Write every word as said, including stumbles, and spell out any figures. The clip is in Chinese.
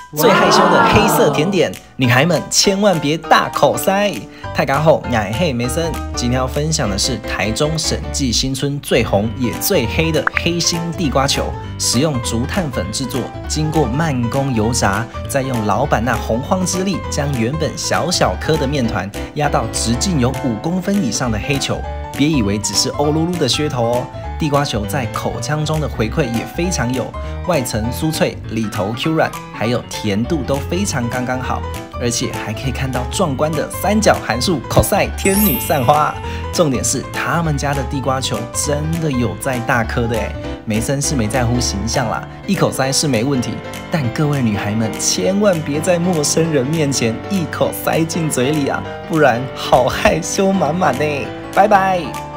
最害羞的黑色甜点，女孩们千万别大口塞。太嘎后，乃嘿梅森，今天要分享的是台中审计新村最红也最黑的黑心地瓜球，使用竹炭粉制作，经过慢工油炸，再用老板那洪荒之力，将原本小小颗的面团压到直径有五公分以上的黑球。别以为只是欧噜噜的噱头哦，地瓜球在口腔中的回馈也非常有，外层酥脆，里头 Q 软，还有甜度都非常刚刚好，而且还可以看到壮观的三角函数 cos 天女散花。重点是他们家的地瓜球真的有在大颗的哎，梅森是没在乎形象啦，一口塞是没问题，但各位女孩们千万别在陌生人面前一口塞进嘴里啊，不然好害羞满满呢。拜拜。